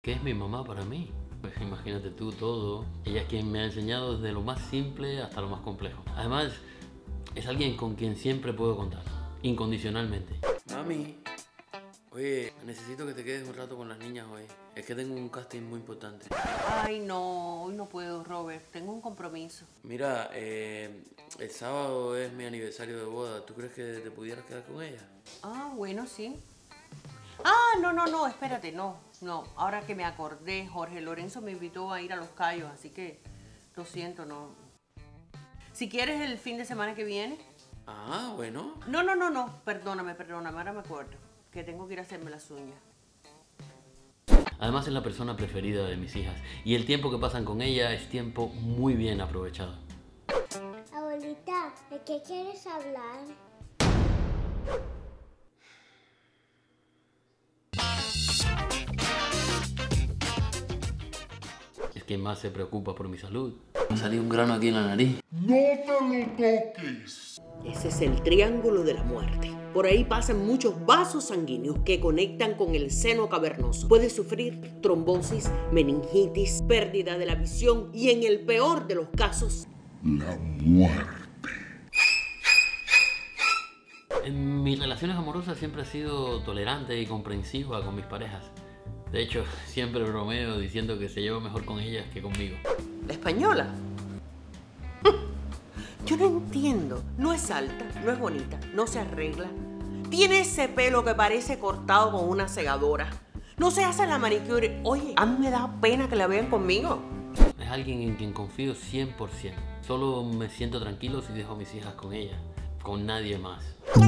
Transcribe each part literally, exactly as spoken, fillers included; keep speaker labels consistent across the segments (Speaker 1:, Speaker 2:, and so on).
Speaker 1: ¿Qué es mi mamá para mí? Pues imagínate tú todo. Ella es quien me ha enseñado desde lo más simple hasta lo más complejo. Además, es alguien con quien siempre puedo contar, incondicionalmente. Mami, oye, necesito que te quedes un rato con las niñas hoy. Es que tengo un casting muy importante.
Speaker 2: Ay, no, hoy no puedo, Robert. Tengo un compromiso.
Speaker 1: Mira, eh, el sábado es mi aniversario de boda. ¿Tú crees que te pudieras quedar con ella?
Speaker 2: Ah, bueno, sí. Ah, no, no, no, espérate, no, no. Ahora que me acordé, Jorge Lorenzo me invitó a ir a Los Cayos, así que lo siento, no. Si quieres el fin de semana que viene.
Speaker 1: Ah, bueno.
Speaker 2: No, no, no, no, perdóname, perdóname, ahora me acuerdo que tengo que ir a hacerme las uñas.
Speaker 1: Además es la persona preferida de mis hijas y el tiempo que pasan con ella es tiempo muy bien aprovechado.
Speaker 3: Abuelita, ¿de qué quieres hablar?
Speaker 1: Es quien más se preocupa por mi salud. Me salió un grano aquí en la nariz.
Speaker 4: ¡No te lo toques!
Speaker 2: Ese es el triángulo de la muerte. Por ahí pasan muchos vasos sanguíneos que conectan con el seno cavernoso. Puedes sufrir trombosis, meningitis, pérdida de la visión y en el peor de los casos,
Speaker 4: la muerte.
Speaker 1: En mis relaciones amorosas siempre he sido tolerante y comprensiva con mis parejas. De hecho, siempre bromeo diciendo que se lleva mejor con ellas que conmigo.
Speaker 2: ¿la española? Yo no entiendo. No es alta, no es bonita, no se arregla. Tiene ese pelo que parece cortado con una segadora. No se hace la manicure. Oye, a mí me da pena que la vean conmigo.
Speaker 1: Es alguien en quien confío cien por ciento. Solo me siento tranquilo si dejo a mis hijas con ella. Con nadie más.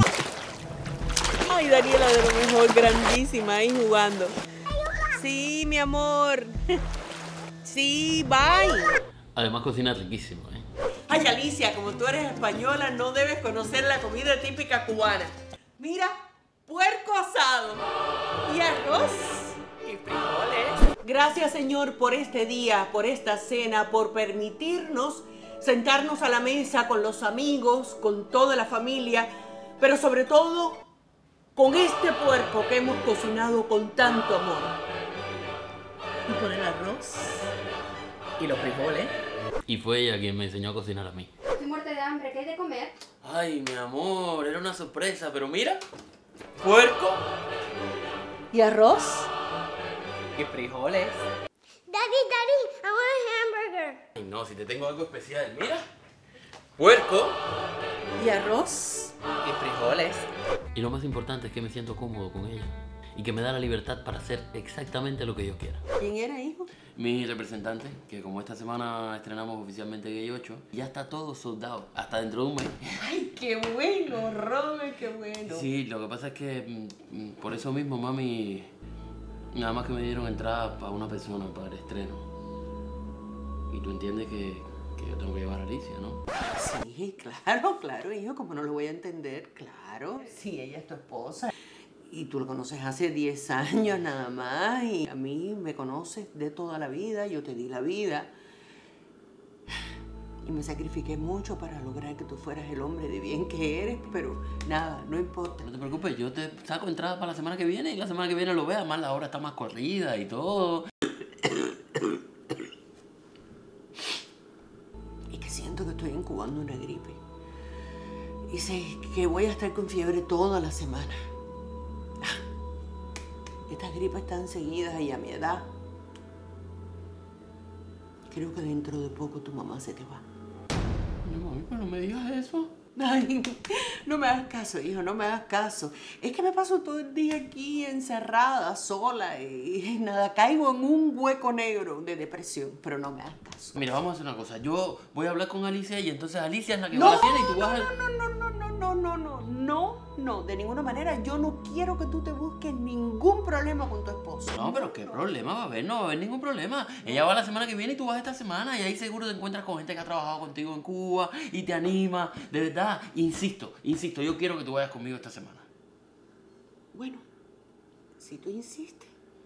Speaker 2: Ay, Daniela, de lo mejor, grandísima ahí jugando. Sí, mi amor. Sí, bye.
Speaker 1: Además cocina riquísimo, ¿eh?
Speaker 2: Ay, Alicia, como tú eres española, no debes conocer la comida típica cubana. Mira, puerco asado y arroz y frijoles. Gracias, Señor, por este día, por esta cena, por permitirnos sentarnos a la mesa con los amigos, con toda la familia, pero sobre todo con este puerco que hemos cocinado con tanto amor. Y por el arroz y los frijoles.
Speaker 1: Y fue ella quien me enseñó a cocinar a mí.
Speaker 3: Estoy muerta de hambre, ¿qué hay de comer?
Speaker 1: Ay, mi amor, era una sorpresa, pero mira, puerco
Speaker 2: Y arroz y frijoles.
Speaker 3: Daddy, Daddy, I want a hamburger.
Speaker 1: Ay, no, si te tengo algo especial, mira, puerco
Speaker 2: Y arroz y frijoles.
Speaker 1: y lo más importante es que me siento cómodo con ella y que me da la libertad para hacer exactamente lo que yo quiera.
Speaker 2: ¿Quién era, hijo?
Speaker 1: Mi representante, que como esta semana estrenamos oficialmente Gay ocho, ya está todo soldado, hasta dentro de un mes.
Speaker 2: Ay, qué bueno, Robert, qué bueno.
Speaker 1: Sí, lo que pasa es que mm, por eso mismo, mami, nada más que me dieron entrada para una persona para el estreno. Y tú entiendes que, que yo tengo que llevar a Alicia, ¿no?
Speaker 2: Sí, claro, claro, hijo, como no lo voy a entender, claro. Sí, ella es tu esposa. Y tú lo conoces hace diez años nada más. Y a mí me conoces de toda la vida, yo te di la vida. Y me sacrifiqué mucho para lograr que tú fueras el hombre de bien que eres, pero nada, no importa.
Speaker 1: No te preocupes, yo te saco entrada para la semana que viene y la semana que viene lo veas, más la hora está más corrida y todo.
Speaker 2: Es que siento que estoy incubando una gripe. Y sé que voy a estar con fiebre toda la semana. Estas gripes están seguidas y a mi edad, creo que dentro de poco tu mamá se te va.
Speaker 1: No, mami, pero no me digas eso.
Speaker 2: Ay, no me hagas caso, hijo, no me hagas caso. Es que me paso todo el día aquí encerrada, sola y nada, caigo en un hueco negro de depresión, pero no me hagas caso.
Speaker 1: Mira, vamos a hacer una cosa. Yo voy a hablar con Alicia y entonces Alicia es la que
Speaker 2: No,
Speaker 1: va a la tienda y tú vas a...
Speaker 2: no, no, no, no, no, no, no, no, no, de ninguna manera. Yo no quiero que tú te busques ningún problema con tu esposo.
Speaker 1: No, pero ¿qué problema va a haber? No va a haber ningún problema. Ella va la semana que viene y tú vas esta semana y ahí seguro te encuentras con gente que ha trabajado contigo en Cuba y te anima. De verdad, insisto, insisto, yo quiero que tú vayas conmigo esta semana.
Speaker 2: Bueno, si tú insistes.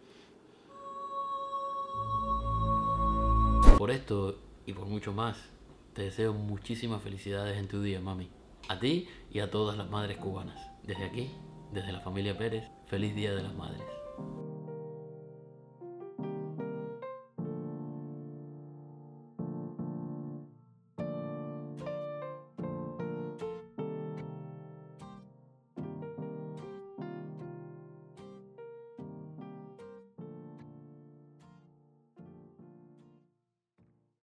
Speaker 1: Por esto y por mucho más, te deseo muchísimas felicidades en tu día, mami. A ti y a todas las madres cubanas. Desde aquí, desde la familia Pérez, feliz Día de las Madres.